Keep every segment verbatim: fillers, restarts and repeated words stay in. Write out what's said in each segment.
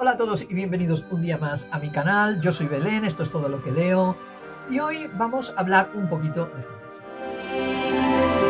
Hola a todos y bienvenidos un día más a mi canal. Yo soy Belén, esto es todo lo que leo y hoy vamos a hablar un poquito de fantasía.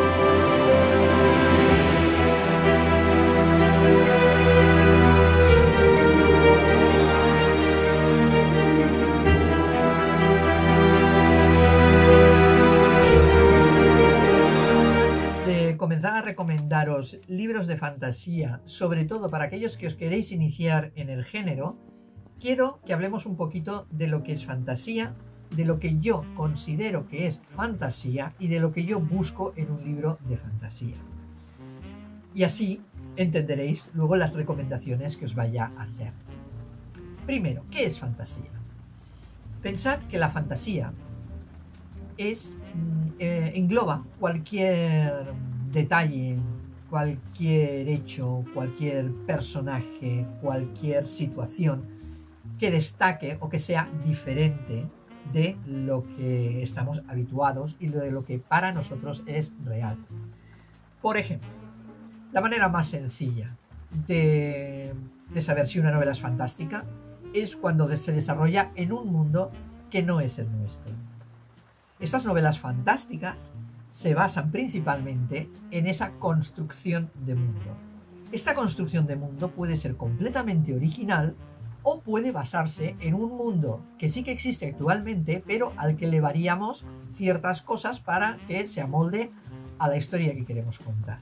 Antes de comenzar a recomendaros libros de fantasía, sobre todo para aquellos que os queréis iniciar en el género, quiero que hablemos un poquito de lo que es fantasía, de lo que yo considero que es fantasía y de lo que yo busco en un libro de fantasía. Y así entenderéis luego las recomendaciones que os vaya a hacer. Primero, ¿qué es fantasía? Pensad que la fantasía es, eh, engloba cualquier detalle, cualquier hecho, cualquier personaje, cualquier situación que destaque o que sea diferente de lo que estamos habituados y de lo que para nosotros es real. Por ejemplo, la manera más sencilla de, de saber si una novela es fantástica es cuando se desarrolla en un mundo que no es el nuestro. Estas novelas fantásticas se basan principalmente en esa construcción de mundo. Esta construcción de mundo puede ser completamente original o puede basarse en un mundo que sí que existe actualmente, pero al que le variamos ciertas cosas para que se amolde a la historia que queremos contar.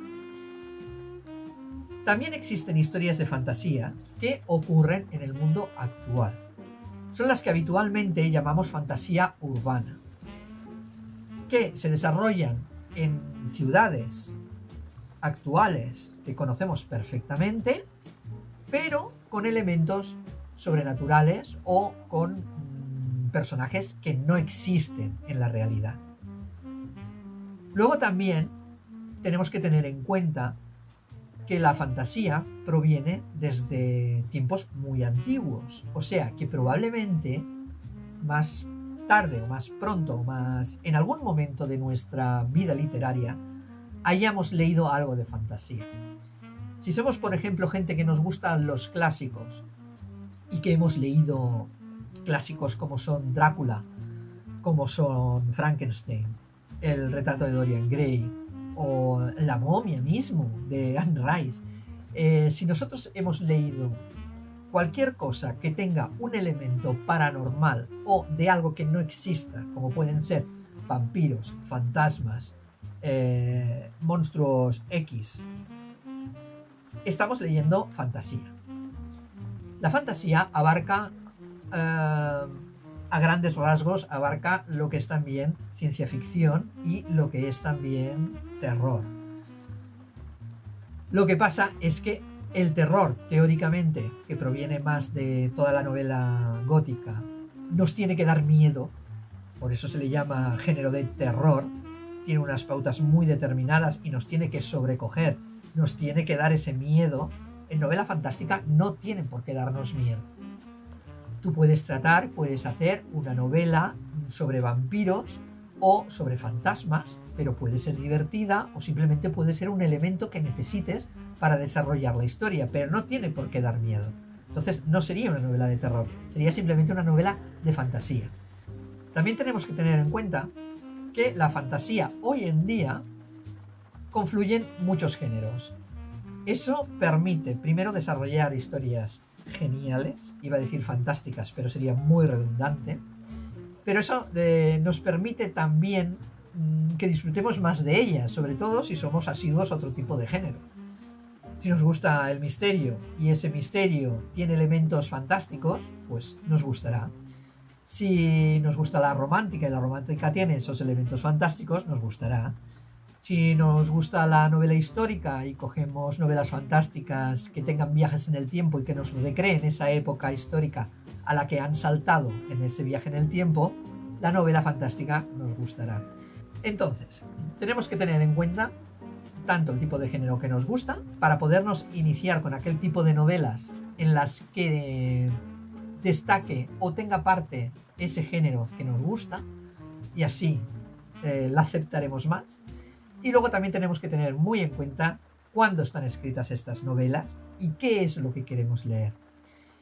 También existen historias de fantasía que ocurren en el mundo actual. Son las que habitualmente llamamos fantasía urbana, que se desarrollan en ciudades actuales que conocemos perfectamente, pero con elementos sobrenaturales o con mmm, personajes que no existen en la realidad. Luego también tenemos que tener en cuenta que la fantasía proviene desde tiempos muy antiguos, o sea que probablemente más tarde o más pronto o más en algún momento de nuestra vida literaria hayamos leído algo de fantasía. Si somos, por ejemplo, gente que nos gustan los clásicos y que hemos leído clásicos como son Drácula, como son Frankenstein, El retrato de Dorian Gray o La momia mismo de Anne Rice, eh, si nosotros hemos leído cualquier cosa que tenga un elemento paranormal o de algo que no exista, como pueden ser vampiros, fantasmas, eh, monstruos X, estamos leyendo fantasía. La fantasía abarca, eh, a grandes rasgos, abarca lo que es también ciencia ficción y lo que es también terror. Lo que pasa es que el terror, teóricamente, que proviene más de toda la novela gótica, nos tiene que dar miedo, por eso se le llama género de terror, tiene unas pautas muy determinadas y nos tiene que sobrecoger, nos tiene que dar ese miedo. En novela fantástica no tienen por qué darnos miedo. Tú puedes tratar, puedes hacer una novela sobre vampiros o sobre fantasmas, pero puede ser divertida o simplemente puede ser un elemento que necesites para desarrollar la historia, pero no tiene por qué dar miedo. Entonces no sería una novela de terror, sería simplemente una novela de fantasía. También tenemos que tener en cuenta que la fantasía hoy en día confluyen muchos géneros. Eso permite primero desarrollar historias geniales, iba a decir fantásticas, pero sería muy redundante, pero eso eh, nos permite también mmm, que disfrutemos más de ellas, sobre todo si somos asiduos a otro tipo de género. Si nos gusta el misterio y ese misterio tiene elementos fantásticos, pues nos gustará. Si nos gusta la romántica y la romántica tiene esos elementos fantásticos, nos gustará. Si nos gusta la novela histórica y cogemos novelas fantásticas que tengan viajes en el tiempo y que nos recreen esa época histórica a la que han saltado en ese viaje en el tiempo, la novela fantástica nos gustará. Entonces, tenemos que tener en cuenta tanto el tipo de género que nos gusta para podernos iniciar con aquel tipo de novelas en las que destaque o tenga parte ese género que nos gusta y así eh, la aceptaremos más. Y luego también tenemos que tener muy en cuenta cuándo están escritas estas novelas y qué es lo que queremos leer.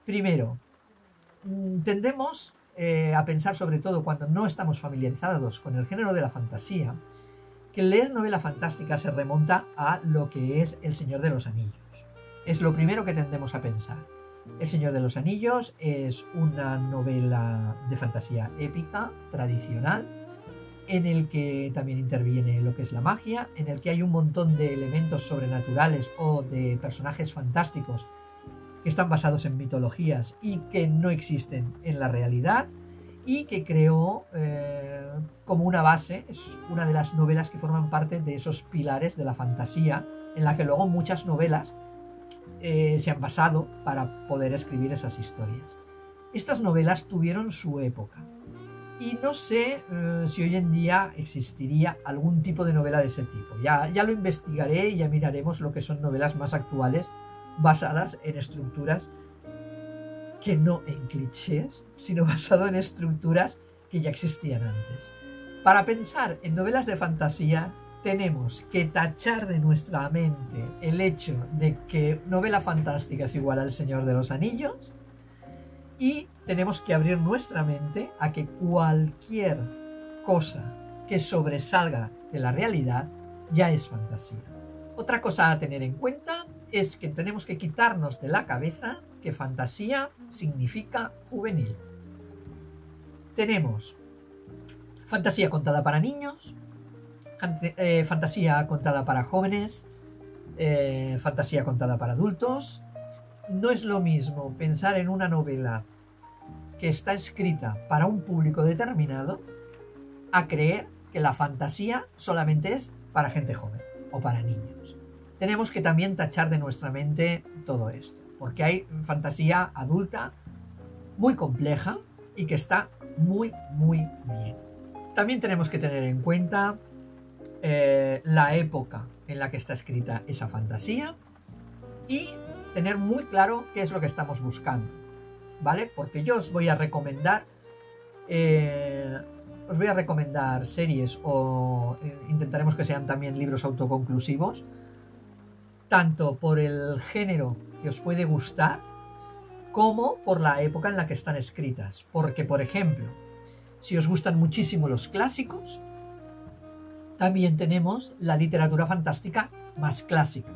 Primero, tendemos eh, a pensar, sobre todo cuando no estamos familiarizados con el género de la fantasía, que leer novela fantástica se remonta a lo que es El Señor de los Anillos. Es lo primero que tendemos a pensar. El Señor de los Anillos es una novela de fantasía épica, tradicional, en el que también interviene lo que es la magia, en el que hay un montón de elementos sobrenaturales o de personajes fantásticos que están basados en mitologías y que no existen en la realidad, y que creó eh, como una base, es una de las novelas que forman parte de esos pilares de la fantasía, en la que luego muchas novelas eh, se han basado para poder escribir esas historias. Estas novelas tuvieron su época, y no sé eh, si hoy en día existiría algún tipo de novela de ese tipo. Ya, ya lo investigaré y ya miraremos lo que son novelas más actuales basadas en estructuras que no en clichés, sino basado en estructuras que ya existían antes. Para pensar en novelas de fantasía tenemos que tachar de nuestra mente el hecho de que novela fantástica es igual al Señor de los Anillos, y tenemos que abrir nuestra mente a que cualquier cosa que sobresalga de la realidad ya es fantasía. Otra cosa a tener en cuenta es que tenemos que quitarnos de la cabeza que fantasía significa juvenil. Tenemos fantasía contada para niños, eh, fantasía contada para jóvenes, eh, fantasía contada para adultos. No es lo mismo pensar en una novela que está escrita para un público determinado a creer que la fantasía solamente es para gente joven o para niños. Tenemos que también tachar de nuestra mente todo esto, porque hay fantasía adulta muy compleja y que está muy, muy bien. También tenemos que tener en cuenta eh, la época en la que está escrita esa fantasía y tener muy claro qué es lo que estamos buscando, ¿vale? Porque yo os voy a recomendar eh, os voy a recomendar series, o eh, intentaremos que sean también libros autoconclusivos, tanto por el género que os puede gustar como por la época en la que están escritas. Porque, por ejemplo, si os gustan muchísimo los clásicos, también tenemos la literatura fantástica más clásica.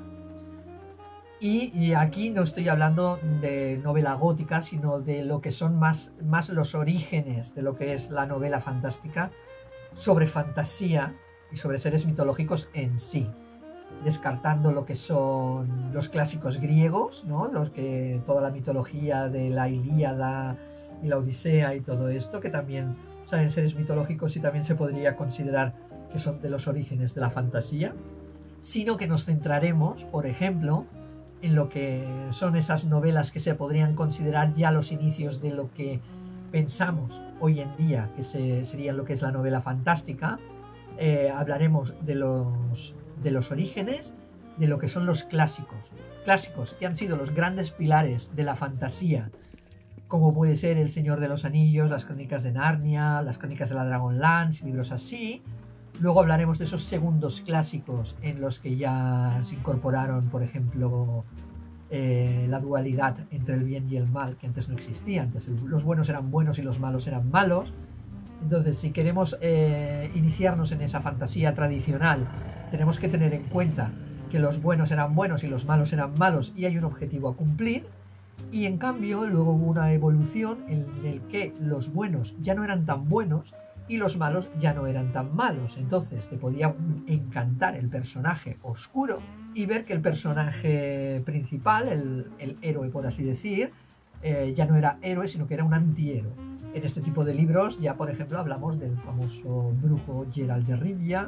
Y, y aquí no estoy hablando de novela gótica, sino de lo que son más, más los orígenes de lo que es la novela fantástica, sobre fantasía y sobre seres mitológicos en sí, descartando lo que son los clásicos griegos, ¿no? Los que, toda la mitología de la Ilíada y la Odisea y todo esto, que también son seres mitológicos y también se podría considerar que son de los orígenes de la fantasía, sino que nos centraremos, por ejemplo, en lo que son esas novelas que se podrían considerar ya los inicios de lo que pensamos hoy en día que se, sería lo que es la novela fantástica. Eh, hablaremos de los, de los orígenes, de lo que son los clásicos. Clásicos que han sido los grandes pilares de la fantasía, como puede ser El Señor de los Anillos, las Crónicas de Narnia, las Crónicas de la Dragonlance, libros así. Luego hablaremos de esos segundos clásicos en los que ya se incorporaron, por ejemplo, eh, la dualidad entre el bien y el mal, que antes no existía. Antes los buenos eran buenos y los malos eran malos. Entonces, si queremos eh, iniciarnos en esa fantasía tradicional, tenemos que tener en cuenta que los buenos eran buenos y los malos eran malos, y hay un objetivo a cumplir. Y en cambio, luego hubo una evolución en el que los buenos ya no eran tan buenos y los malos ya no eran tan malos. Entonces te podía encantar el personaje oscuro y ver que el personaje principal, el, el héroe por así decir, eh, ya no era héroe, sino que era un antihéroe. En este tipo de libros ya, por ejemplo, hablamos del famoso brujo Geralt de Rivia,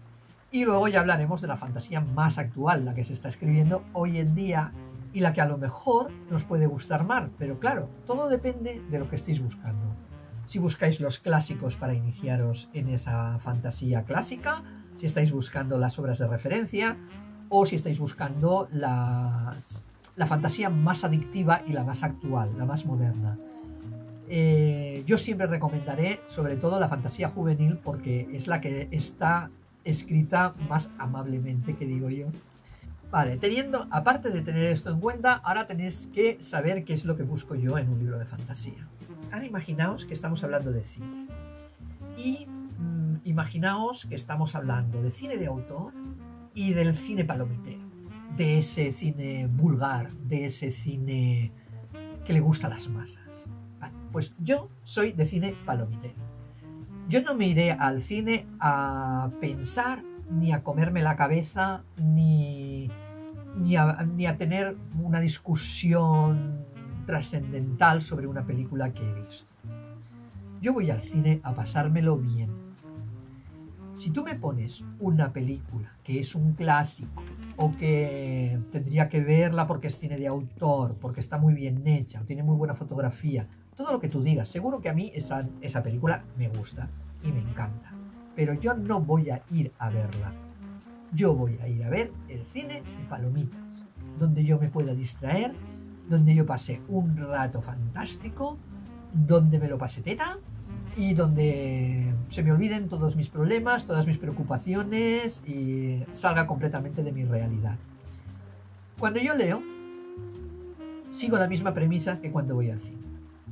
y luego ya hablaremos de la fantasía más actual, la que se está escribiendo hoy en día y la que a lo mejor nos puede gustar más, pero claro, todo depende de lo que estéis buscando. Si buscáis los clásicos para iniciaros en esa fantasía clásica, si estáis buscando las obras de referencia, o si estáis buscando la, la fantasía más adictiva y la más actual, la más moderna. Eh, yo siempre recomendaré sobre todo la fantasía juvenil, porque es la que está escrita más amablemente, que digo yo, Vale, teniendo, aparte de tener esto en cuenta, ahora tenéis que saber qué es lo que busco yo en un libro de fantasía. Ahora imaginaos que estamos hablando de cine. Y mmm, imaginaos que estamos hablando de cine de autor y del cine palomitero. De ese cine vulgar, de ese cine que le gusta a las masas. Vale, pues yo soy de cine palomitero. Yo no me iré al cine a pensar, ni a comerme la cabeza, ni, ni, a, ni a tener una discusión trascendental sobre una película que he visto. Yo voy al cine a pasármelo bien. Si tú me pones una película que es un clásico o que tendría que verla porque es cine de autor, porque está muy bien hecha o tiene muy buena fotografía, todo lo que tú digas, seguro que a mí esa, esa película me gusta y me encanta. Pero yo no voy a ir a verla. Yo voy a ir a ver el cine de palomitas, donde yo me pueda distraer, donde yo pase un rato fantástico, donde me lo pase teta y donde se me olviden todos mis problemas, todas mis preocupaciones y salga completamente de mi realidad. Cuando yo leo, sigo la misma premisa que cuando voy al cine.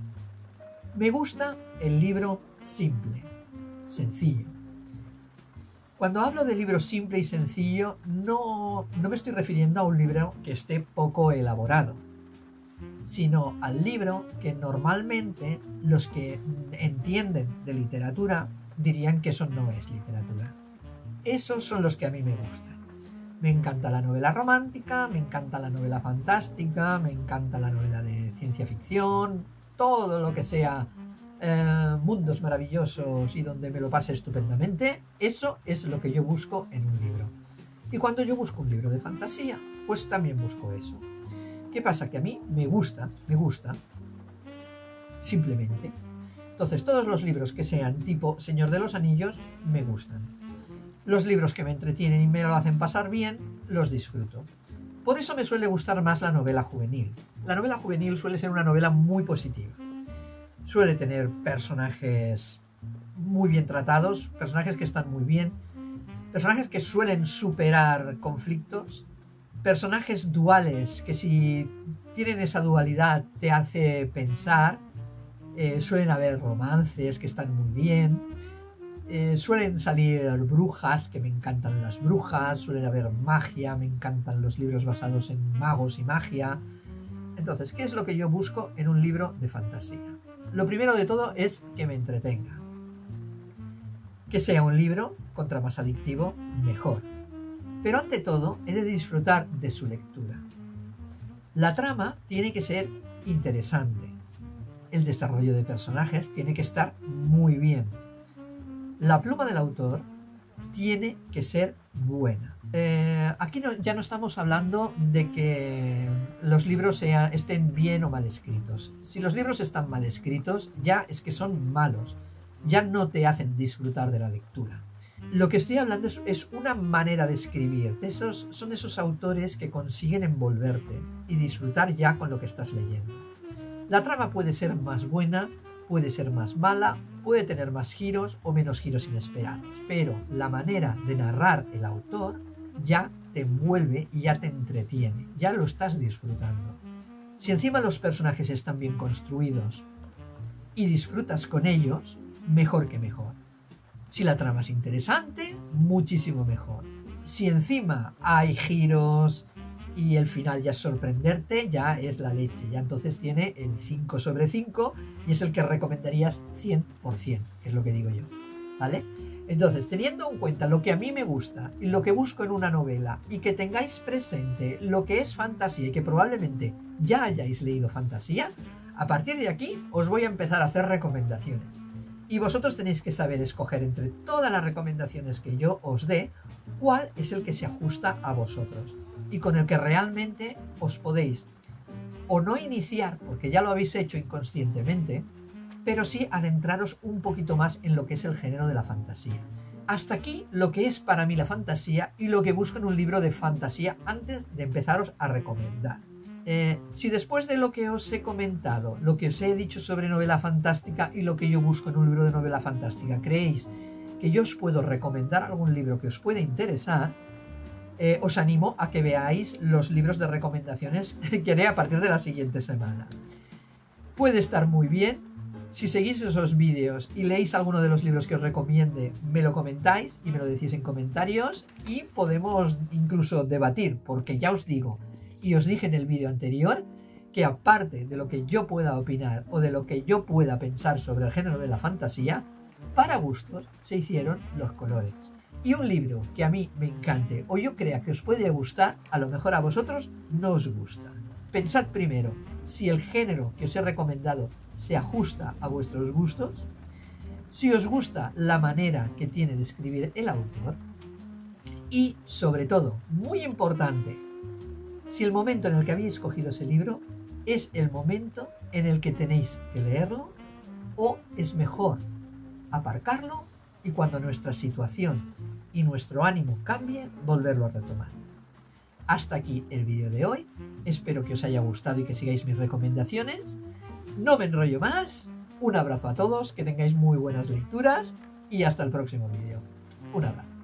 Me gusta el libro simple, sencillo. Cuando hablo de libro simple y sencillo, no, no me estoy refiriendo a un libro que esté poco elaborado, sino al libro que normalmente los que entienden de literatura dirían que eso no es literatura. Esos son los que a mí me gustan. Me encanta la novela romántica, me encanta la novela fantástica, me encanta la novela de ciencia ficción, todo lo que sea eh, mundos maravillosos y donde me lo pase estupendamente, eso es lo que yo busco en un libro. Y cuando yo busco un libro de fantasía, pues también busco eso. ¿Qué pasa? Que a mí me gusta, me gusta, simplemente. Entonces, todos los libros que sean tipo Señor de los Anillos, me gustan. Los libros que me entretienen y me lo hacen pasar bien, los disfruto. Por eso me suele gustar más la novela juvenil. La novela juvenil suele ser una novela muy positiva. Suele tener personajes muy bien tratados, personajes que están muy bien, personajes que suelen superar conflictos, personajes duales que si tienen esa dualidad te hace pensar, eh, suelen haber romances que están muy bien, eh, suelen salir brujas, que me encantan las brujas, suelen haber magia, me encantan los libros basados en magos y magia. Entonces, ¿qué es lo que yo busco en un libro de fantasía? Lo primero de todo es que me entretenga. Que sea un libro, contra más adictivo, mejor. Pero ante todo, he de disfrutar de su lectura. La trama tiene que ser interesante. El desarrollo de personajes tiene que estar muy bien. La pluma del autor tiene que ser buena. Eh, aquí no, ya no estamos hablando de que los libros sea, estén bien o mal escritos. Si los libros están mal escritos, ya es que son malos. Ya no te hacen disfrutar de la lectura. Lo que estoy hablando es, es una manera de escribir. De esos, son esos autores que consiguen envolverte y disfrutar ya con lo que estás leyendo. La trama puede ser más buena, puede ser más mala, puede tener más giros o menos giros inesperados, pero la manera de narrar el autor ya te envuelve y ya te entretiene, ya lo estás disfrutando. Si encima los personajes están bien construidos y disfrutas con ellos, mejor que mejor. Si la trama es interesante, muchísimo mejor. Si encima hay giros y el final ya es sorprenderte, ya es la leche. Ya entonces tiene el cinco sobre cinco y es el que recomendarías cien por cien, que es lo que digo yo. ¿Vale? Entonces, teniendo en cuenta lo que a mí me gusta y lo que busco en una novela y que tengáis presente lo que es fantasía y que probablemente ya hayáis leído fantasía, a partir de aquí os voy a empezar a hacer recomendaciones. Y vosotros tenéis que saber escoger entre todas las recomendaciones que yo os dé, cuál es el que se ajusta a vosotros y con el que realmente os podéis o no iniciar, porque ya lo habéis hecho inconscientemente, pero sí adentraros un poquito más en lo que es el género de la fantasía. Hasta aquí lo que es para mí la fantasía y lo que busco en un libro de fantasía antes de empezaros a recomendar. Eh, si después de lo que os he comentado, lo que os he dicho sobre novela fantástica y lo que yo busco en un libro de novela fantástica, creéis que yo os puedo recomendar algún libro que os pueda interesar, eh, os animo a que veáis los libros de recomendaciones que haré a partir de la siguiente semana. Puede estar muy bien. Si seguís esos vídeos y leéis alguno de los libros que os recomiende, me lo comentáis y me lo decís en comentarios y podemos incluso debatir, porque ya os digo, y os dije en el vídeo anterior, que aparte de lo que yo pueda opinar o de lo que yo pueda pensar sobre el género de la fantasía, para gustos se hicieron los colores. Y un libro que a mí me encante o yo crea que os puede gustar, a lo mejor a vosotros no os gusta. Pensad primero si el género que os he recomendado se ajusta a vuestros gustos, si os gusta la manera que tiene de escribir el autor y, sobre todo, muy importante, si el momento en el que habéis escogido ese libro es el momento en el que tenéis que leerlo o es mejor aparcarlo y cuando nuestra situación y nuestro ánimo cambie, volverlo a retomar. Hasta aquí el vídeo de hoy. Espero que os haya gustado y que sigáis mis recomendaciones. No me enrollo más. Un abrazo a todos, que tengáis muy buenas lecturas y hasta el próximo vídeo. Un abrazo.